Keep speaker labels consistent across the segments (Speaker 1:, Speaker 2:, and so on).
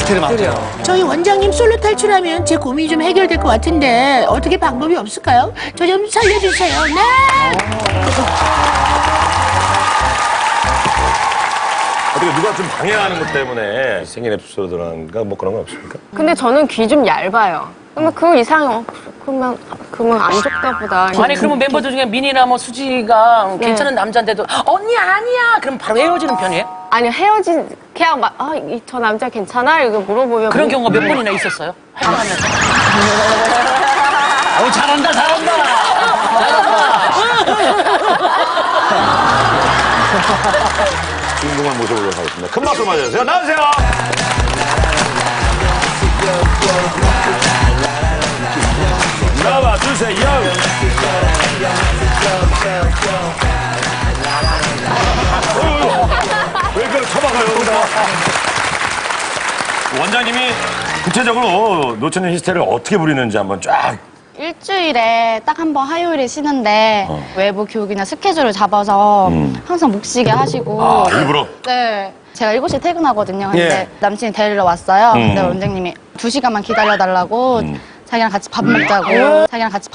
Speaker 1: 디테일이 많죠.
Speaker 2: 저희 원장님 솔로 탈출하면 제 고민이 좀 해결될 것 같은데 어떻게 방법이 없을까요? 저 좀 살려주세요. 네.
Speaker 3: 어떻게 누가 좀 방해하는 것 때문에 생긴 에피소드란가 뭐 그런 건 없습니까?
Speaker 4: 근데 저는 귀 좀 얇아요. 그러면 그 이상이 그러면 안 좋다 보다.
Speaker 5: 아니 그러면 멤버들 중에 민이나 뭐 수지가 괜찮은 남자인데도 언니 아니야 그럼 바로 헤어지는 편이에요?
Speaker 4: 아니 헤어진 그냥 막 저 남자 괜찮아? 이렇게 물어보면
Speaker 5: 그런 경우가 몇 번이나 있었어요? 하면서
Speaker 1: 잘한다.
Speaker 3: 주인공을 모셔보도록 하겠습니다. 큰 박수 맞아주세요. 나와주세요. 나와주세요. 왜 그걸 쳐박아요? 원장님이 구체적으로 노처녀 히스테리를 어떻게 부리는지 한번 쫙.
Speaker 6: 일주일에 딱 한 번 화요일에 쉬는데 외부 교육이나 스케줄을 잡아서 항상 못 쉬게 하시고.
Speaker 3: 일부러?
Speaker 6: 네. 제가 7시에 퇴근하거든요. 근데
Speaker 1: 예.
Speaker 6: 남친이 데리러 왔어요. 근데 원장님이 2시간만 기다려달라고 자기랑 같이 밥 먹자고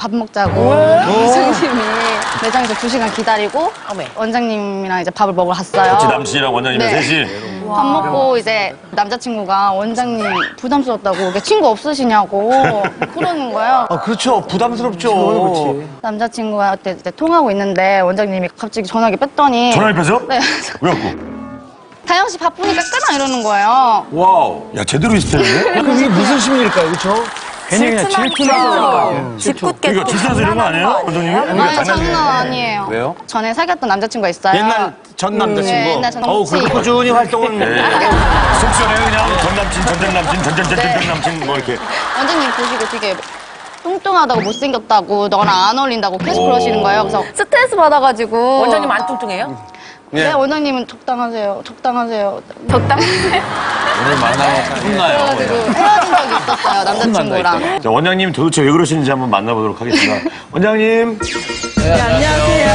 Speaker 6: 원장님이 매장에서 2시간 기다리고 원장님이랑 이제 밥을 먹으러 갔어요.
Speaker 3: 같이 남친이랑 원장님이랑
Speaker 6: 네.
Speaker 3: 셋이?
Speaker 6: 밥 먹고 이제 남자친구가 원장님 부담스럽다고 이게 친구 없으시냐고 그러는 거예요.
Speaker 1: 아, 그렇죠. 부담스럽죠.
Speaker 6: 남자친구한테 이제 통화하고 있는데 원장님이 갑자기 전화기 뺐더니
Speaker 3: 전화를 뺐어요?
Speaker 6: 네.
Speaker 3: 왜 갖고?
Speaker 6: 다영 씨 바쁘니까 끊어 이러는 거예요.
Speaker 3: 와우. 야, 제대로 히스테리인데?
Speaker 1: 그럼 이게 무슨 심리일까요? 그렇죠? 괜히 그냥 질투나서.
Speaker 4: 짓궂게
Speaker 3: 이거 질투나서 이런 거 아니에요? 원장님이?
Speaker 6: 아니 장난 아니에요.
Speaker 1: 왜요?
Speaker 6: 전에 사귀었던 남자친구가 있어요.
Speaker 1: 옛날 전 남자친구.
Speaker 6: 네, 옛날 전
Speaker 1: 어우,
Speaker 6: 남친.
Speaker 1: 그렇게 꾸준히 활동은.
Speaker 3: 속 시원해요, 그냥. 전 남친, 전 남친, 전 남친, 뭐 이렇게.
Speaker 6: 원장님 보시고 되게 뚱뚱하다고 못생겼다고 너랑 안 어울린다고 계속 그러시는 거예요. 그래서 스트레스 받아가지고
Speaker 5: 원장님 안 뚱뚱해요?
Speaker 6: 네, 원장님은 적당하세요.
Speaker 4: 적당하세요.
Speaker 1: 오늘 만나면 혼나요.
Speaker 6: 그래가지고 헤어진 적이 있었어요 남자친구랑.
Speaker 3: 자, 원장님 도대체 왜 그러시는지 한번 만나보도록 하겠습니다. 원장님.
Speaker 4: 네, 안녕하세요.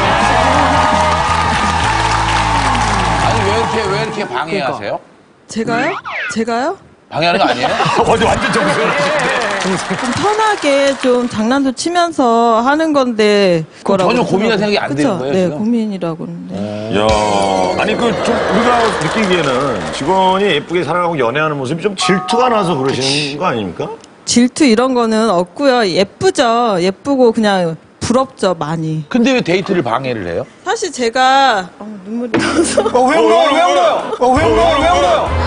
Speaker 7: 아니 왜 이렇게 방해하세요?
Speaker 8: 제가요?
Speaker 7: 방해하는 거 아니에요?
Speaker 3: 어제 완전 정색을
Speaker 8: 좀 편하게 좀 장난도 치면서 하는 건데.
Speaker 7: 그럼 전혀 고민이나 생각이 안 드는 거예요,
Speaker 8: 네,
Speaker 7: 지금?
Speaker 8: 고민이라고 하는데.
Speaker 3: 이야. 아니, 좀, 우리가 느끼기에는 직원이 예쁘게 살아가고 연애하는 모습이 좀 질투가 나서 그러시는 거 아닙니까?
Speaker 8: 질투 이런 거는 없고요. 예쁘죠. 예쁘고 그냥 부럽죠, 많이.
Speaker 7: 근데 왜 데이트를 방해를 해요?
Speaker 8: 사실 제가 눈물이 나서.
Speaker 1: 왜 울어요?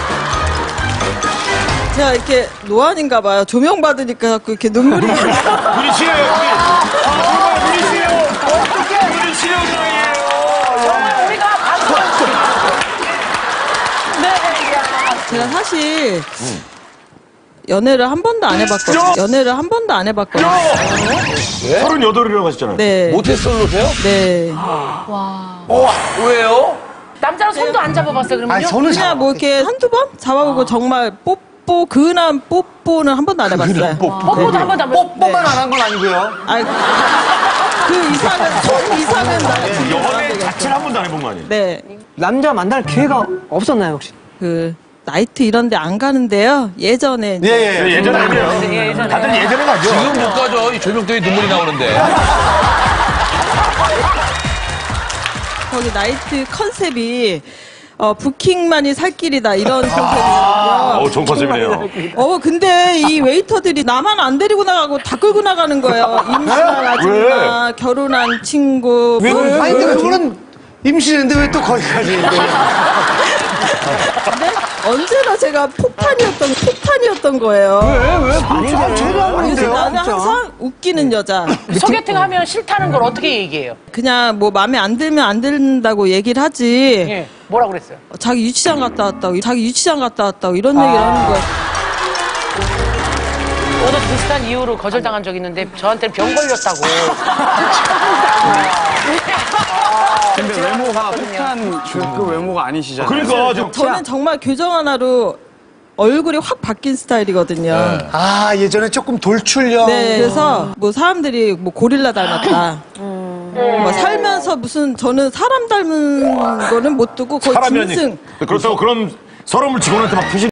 Speaker 8: 제가 이렇게 노안인가 봐요. 조명 받으니까 자꾸 이렇게 눈물이 나요.
Speaker 3: 눈이 시려요, 눈이. 눈이 시려요. 어떡해. 눈이 시려운 상이에요.
Speaker 5: 우리가 방송
Speaker 8: 제가 사실 연애를 한 번도 안 해봤거든요.
Speaker 3: 38이라고 하셨잖아요.
Speaker 8: 네.
Speaker 7: 모태솔로세요?
Speaker 8: 네.
Speaker 7: 왜요?
Speaker 5: 남자랑 손도 안 잡아봤어요 그러면요?
Speaker 1: 아니, 저는
Speaker 8: 그냥 뭐 이렇게 한두 번 잡아보고 정말 근한 뽀뽀는 한 번도 안 해봤어요.
Speaker 5: 뽀뽀도 한 번도 안 해봤어요.
Speaker 1: 뽀뽀만 안 한 건 아니고요.
Speaker 8: 아이, 그 이상은 나
Speaker 3: 연애 자체를 한 번도 안 해본 거 아니에요?
Speaker 8: 네.
Speaker 9: 남자 만날 기회가 없었나요, 혹시?
Speaker 8: 그 나이트 이런 데 안 가는데요. 예전에 이제
Speaker 3: 예전에 아니에요.
Speaker 5: 예전에.
Speaker 3: 다들 예전에 가죠.
Speaker 7: 지금 못 가죠. 이 조명 때문에 눈물이 나오는데.
Speaker 8: 거기 나이트 컨셉이 부킹만이 살 길이다 이런 컨셉이거든요.
Speaker 3: 좋은 컨셉이네요.
Speaker 8: 근데 이 웨이터들이 나만 안 데리고 나가고 다 끌고 나가는 거예요. 임신한 아줌마, 결혼한 친구.
Speaker 1: 아니, 근데 그거는 임신했는데 왜 또 거기까지.
Speaker 8: 근데 언제나 제가 폭탄이었던 거예요.
Speaker 1: 아니, 제가
Speaker 8: 그래서 나는 항상 웃기는 여자.
Speaker 5: 소개팅 하면 싫다는 걸 어떻게 얘기해요?
Speaker 8: 그냥 뭐 마음에 안 들면 안 된다고 얘기를 하지.
Speaker 5: 예. 뭐라고 그랬어요?
Speaker 8: 자기 유치장 갔다 왔다고 이런 얘기를 하는 거야.
Speaker 5: 저도 비슷한 이유로 거절당한 적이 있는데 저한테는 병 걸렸다고.
Speaker 9: 근데 외모가 폭탄 그 외모가 아니시잖아요.
Speaker 3: 그러니까
Speaker 8: 저는 정말 교정 하나로 얼굴이 확 바뀐 스타일이거든요.
Speaker 1: 아, 예전에 조금 돌출형.
Speaker 8: 네, 그래서 뭐 사람들이 뭐 고릴라 닮았다. 뭐 살면서 무슨 저는 사람 닮은 거는 못 두고 거의 짐승.
Speaker 3: 그렇다고 그런 서러움을 직원한테 막 푸시